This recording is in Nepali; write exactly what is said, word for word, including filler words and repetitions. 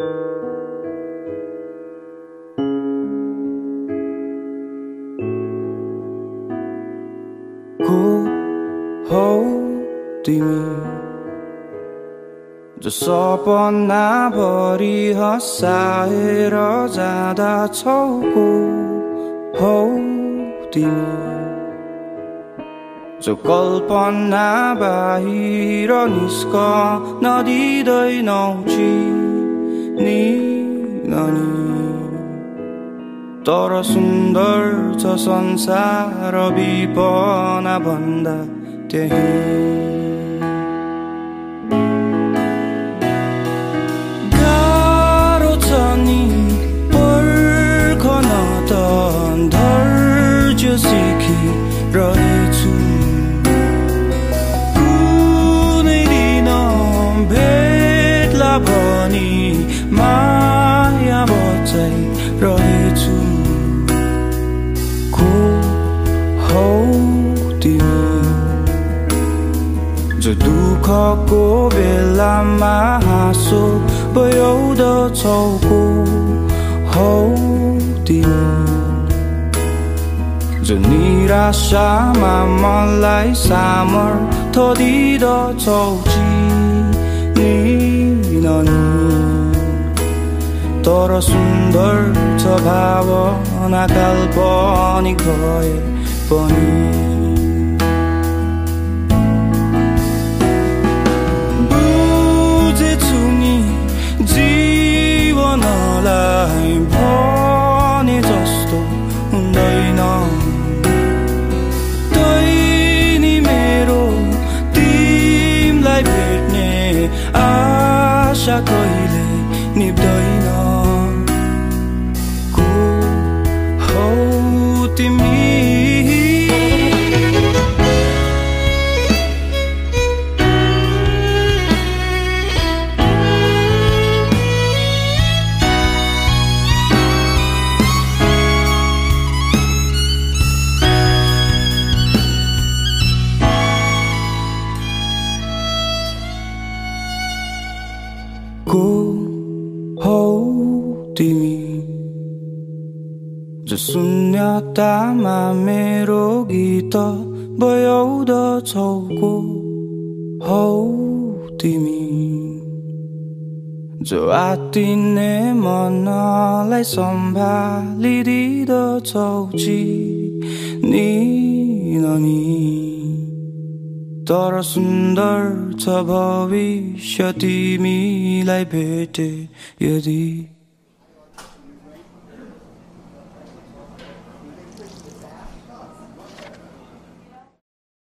को हौ तिमी जो सपना भरि हँसाएर जाँदा छौ को हौ तिमी जो कल्पना बाहिर निस्कन दिँदैनौ चिनी तर सुन्दर छ संसार बिपना भन्दा त्यही गाह्रो छ नि पर्खन त धैर्य सिकिरहेछु कुनै दिन भेट्ला भनी माया बचाइरहेछु जो दुःखको बेलामा हाँसो बयाउँदछौ को हौ तिमी जो निराशामा मलाई सामर्थ्य दिँदछौ चिनिननी तर सुन्दर छ भावना काल्पनिक भए पनि जीवनलाई भने जस्तो हुँदैन तै नि मेरो तिमलाई भेट्ने आशा कहिले निप्दैन को हौ तिमी को हौ तिमी जो शून्यतामा मेरो गीत बयाउँदछौ को हौ तिमी जो आत्तिने मनलाई सम्हालिदिँदछौ चिनिननी तर सुन्दर छ भविष्य तिमीलाई भेटे यदि